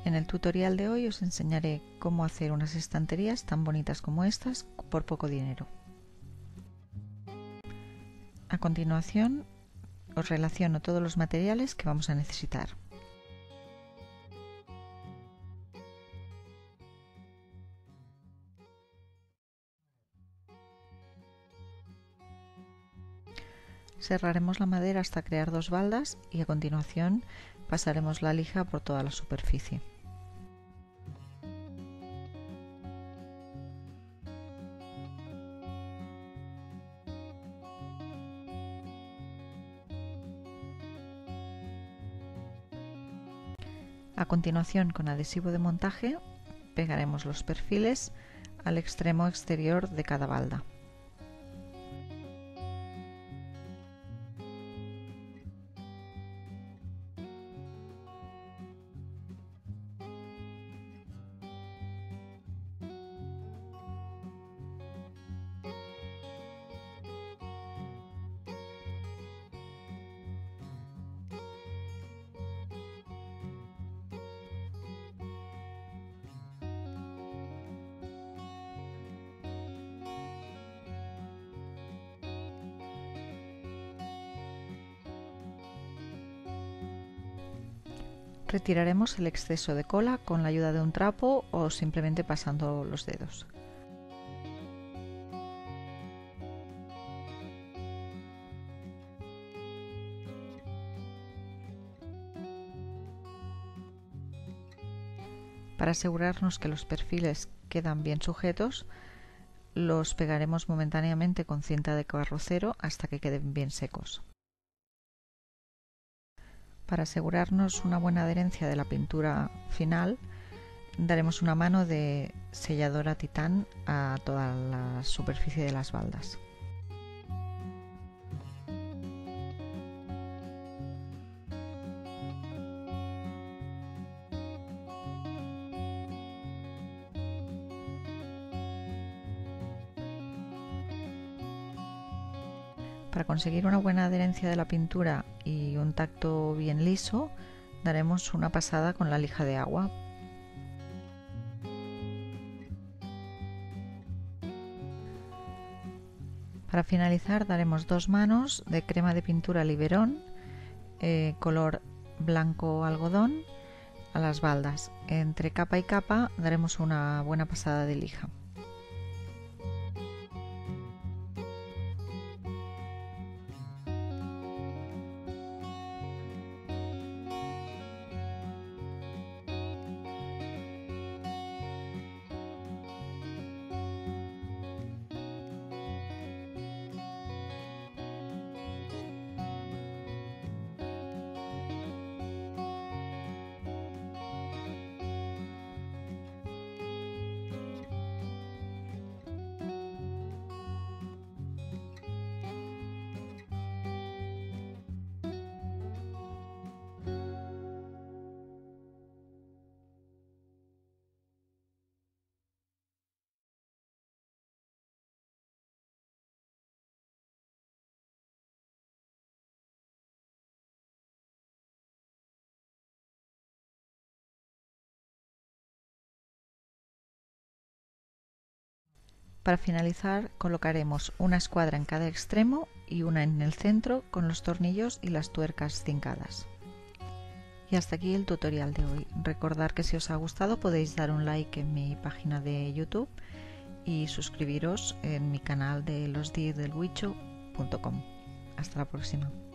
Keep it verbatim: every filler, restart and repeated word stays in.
En el tutorial de hoy os enseñaré cómo hacer unas estanterías tan bonitas como estas por poco dinero. A continuación os relaciono todos los materiales que vamos a necesitar. Serraremos la madera hasta crear dos baldas y a continuación pasaremos la lija por toda la superficie. A continuación, con adhesivo de montaje, pegaremos los perfiles al extremo exterior de cada balda. Retiraremos el exceso de cola con la ayuda de un trapo o simplemente pasando los dedos. Para asegurarnos que los perfiles quedan bien sujetos, los pegaremos momentáneamente con cinta de carrocero hasta que queden bien secos. Para asegurarnos una buena adherencia de la pintura final, daremos una mano de selladora titán a toda la superficie de las baldas. Para conseguir una buena adherencia de la pintura y un tacto bien liso, daremos una pasada con la lija de agua. Para finalizar, daremos dos manos de crema de pintura Liberón, eh, color blanco algodón, a las baldas. Entre capa y capa daremos una buena pasada de lija. Para finalizar, colocaremos una escuadra en cada extremo y una en el centro con los tornillos y las tuercas cincadas. Y hasta aquí el tutorial de hoy. Recordad que si os ha gustado podéis dar un like en mi página de YouTube y suscribiros en mi canal de los diez del huicho punto com. Hasta la próxima.